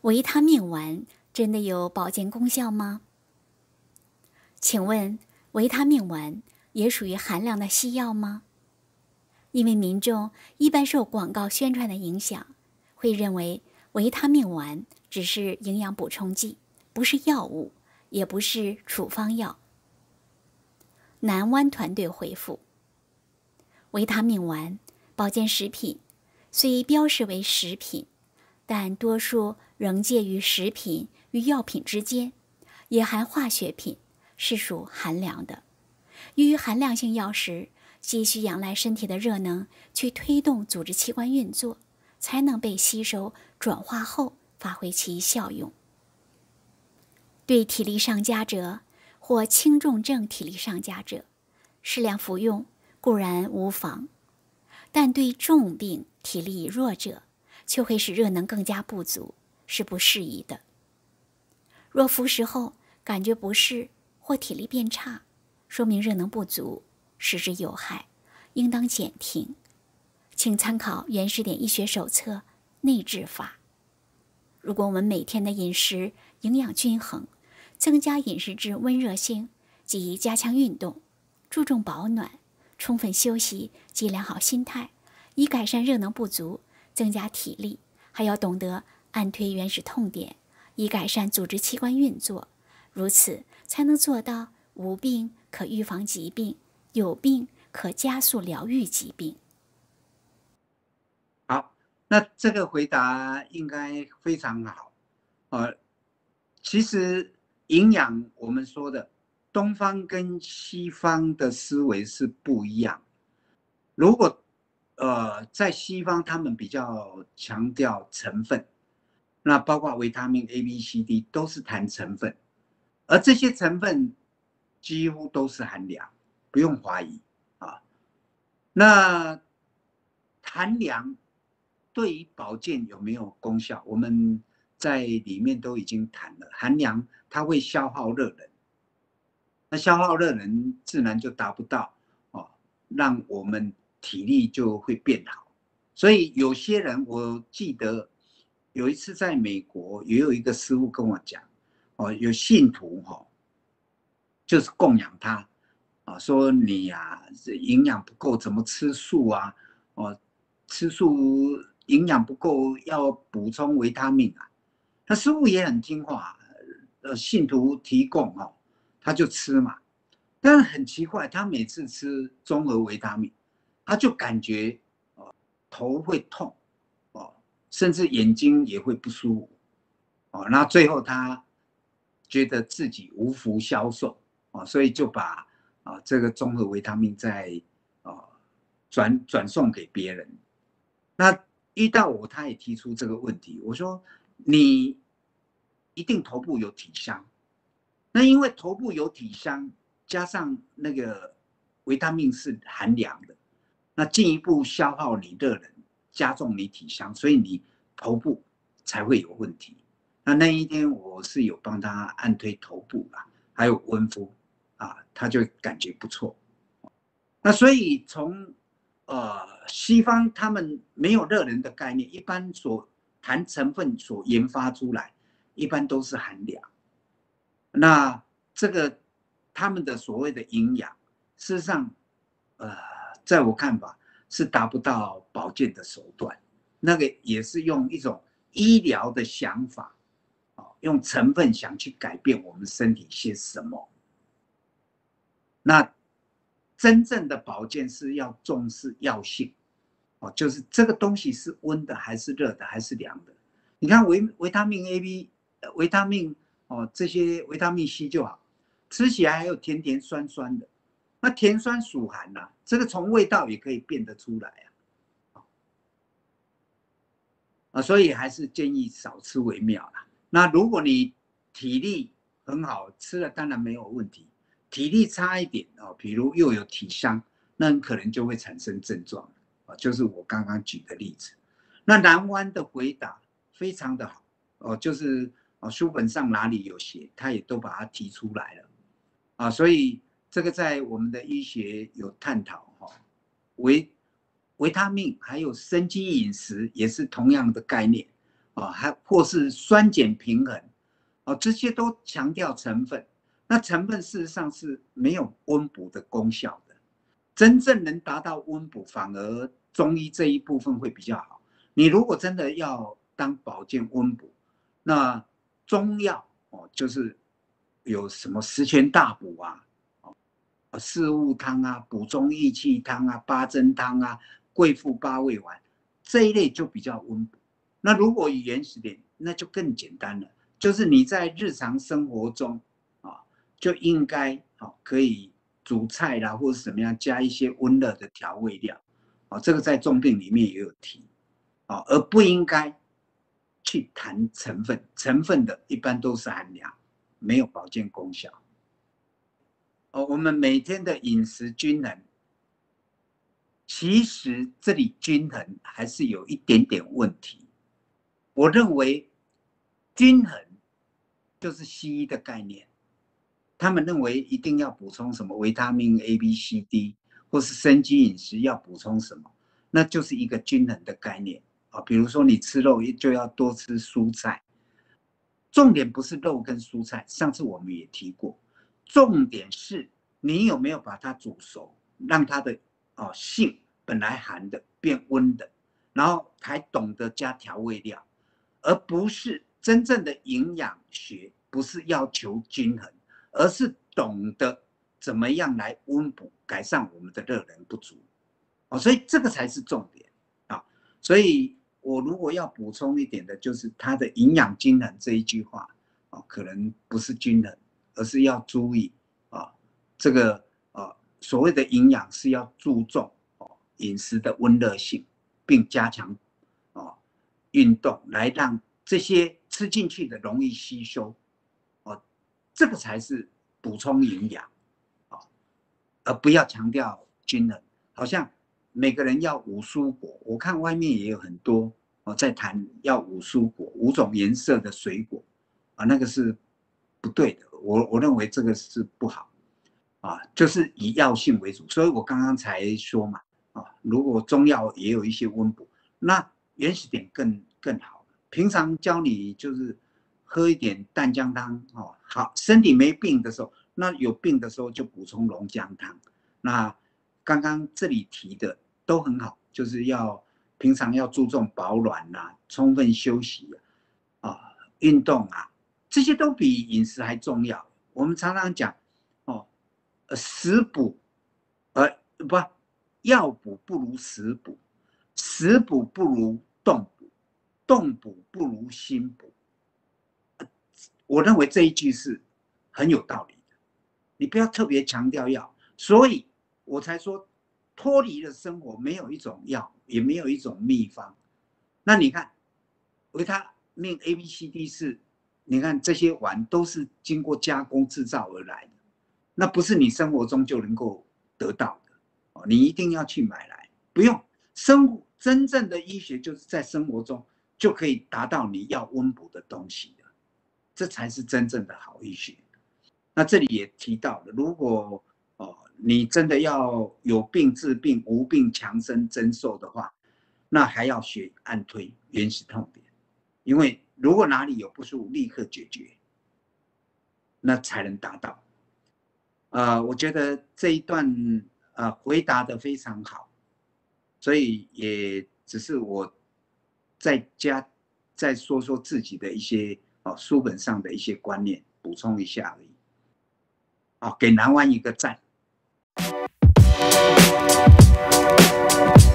维他命丸真的有保健功效吗？请问，维他命丸也属于寒凉的西药吗？因为民众一般受广告宣传的影响，会认为维他命丸只是营养补充剂，不是药物，也不是处方药。南湾团队回复：维他命丸保健食品虽标示为食品，但多数仍介于食品与药品之间，也含化学品，是属寒凉的。遇于寒凉性药时，急需仰赖身体的热能去推动组织器官运作，才能被吸收转化后发挥其效用。对体力上佳者或轻重症体力上佳者，适量服用固然无妨，但对重病体力弱者，却会使热能更加不足，是不适宜的。若服食后感觉不适或体力变差，说明热能不足，实质有害，应当减停。请参考原始点医学手册内治法。如果我们每天的饮食营养均衡，增加饮食之温热性及加强运动，注重保暖，充分休息及良好心态，以改善热能不足，增加体力，还要懂得按推原始痛点，以改善组织器官运作，如此才能做到无病可预防疾病，有病可加速疗愈疾病。 好，那这个回答应该非常好。其实营养我们说的东方跟西方的思维是不一样。如果在西方他们比较强调成分，那包括维他命 A、B、C、D 都是谈成分，而这些成分几乎都是寒凉，不用怀疑啊。那寒凉对于保健有没有功效？我们在里面都已经谈了，寒凉它会消耗热能，那消耗热能自然就达不到让我们体力就会变好。所以有些人，我记得有一次在美国，也有一个师傅跟我讲，有信徒就是供养他说你呀营养不够，怎么吃素啊？吃素营养不够，要补充维他命啊。那师傅也很听话，信徒提供他就吃嘛。但是很奇怪，他每次吃综合维他命，他就感觉头会痛甚至眼睛也会不舒服那最后他觉得自己无福消受所以就把这个综合维他命再转送给别人。那遇到我，他也提出这个问题，我说你一定头部有体香，那因为头部有体香，加上那个维他命是寒凉的，那进一步消耗你热能，加重你体香，所以你头部才会有问题。那一天我是有帮他按推头部啦，还有温敷他就感觉不错。那所以从西方他们没有热能的概念，一般所谈成分所研发出来，一般都是寒凉。那这个他们的所谓的营养，事实上，在我看法是达不到保健的手段，那个也是用一种医疗的想法，用成分想去改变我们身体些什么。那真正的保健是要重视药性，就是这个东西是温的还是热的还是凉的。你看维他命 A、B、维他命这些维他命 C 就好，吃起来还有甜甜酸酸的。那甜酸属寒这个从味道也可以辨得出来所以还是建议少吃为妙啦。那如果你体力很好，吃了当然没有问题。体力差一点比如又有体香，那很可能就会产生症状就是我刚刚举的例子。那南湾的回答非常的好就是书本上哪里有写，他也都把它提出来了所以这个在我们的医学有探讨维他命还有生机饮食也是同样的概念还或是酸碱平衡，这些都强调成分。那成分事实上是没有温补的功效的，真正能达到温补，反而中医这一部分会比较好。你如果真的要当保健温补，那中药就是有什么十全大补啊，四物汤啊，补中益气汤啊，八珍汤啊，桂附八味丸这一类就比较温补。那如果以原始点，那就更简单了，就是你在日常生活中就应该可以煮菜啦，或者什么样加一些温热的调味料，这个在重病里面也有提，而不应该去谈成分，成分的一般都是寒凉，没有保健功效。我们每天的饮食均衡，其实这里均衡还是有一点点问题。我认为均衡就是西医的概念。他们认为一定要补充什么维他命 A、B、C、D， 或是生机饮食要补充什么，那就是一个均衡的概念比如说你吃肉就要多吃蔬菜，重点不是肉跟蔬菜，上次我们也提过，重点是你有没有把它煮熟，让它的性本来寒的变温的，然后还懂得加调味料，而不是真正的营养学，不是要求均衡。而是懂得怎么样来温补，改善我们的热能不足，所以这个才是重点所以我如果要补充一点的，就是它的营养均衡这一句话可能不是均衡，而是要注意这个所谓的营养是要注重饮食的温热性，并加强运动，来让这些吃进去的容易吸收。这个才是补充营养而不要强调均衡。好像每个人要5蔬果，我看外面也有很多在谈要5蔬果，5种颜色的水果那个是不对的。我认为这个是不好就是以药性为主。所以我刚刚才说嘛如果中药也有一些温补，那原始点更好。平常教你就是喝一点淡姜汤好，身体没病的时候，那有病的时候就补充龙姜汤。那刚刚这里提的都很好，就是平常要注重保暖充分休息运动这些都比饮食还重要。我们常常讲食补药补不如食补，食补不如动补，动补不如心补。我认为这一句是很有道理的，你不要特别强调药，所以我才说脱离了生活，没有一种药，也没有一种秘方。那你看维他命 A、B、C、D 是，你看这些丸都是经过加工制造而来的，那不是你生活中就能够得到的你一定要去买来，不用真正的医学就是在生活中就可以达到你要温补的东西。这才是真正的好医学。那这里也提到了，如果你真的要有病治病，无病强身增寿的话，那还要学按推原始痛点，因为如果哪里有不舒服，立刻解决，那才能达到。我觉得这一段回答得非常好，所以也只是我再说说自己的一些书本上的一些观念，补充一下而已。给南湾一个赞。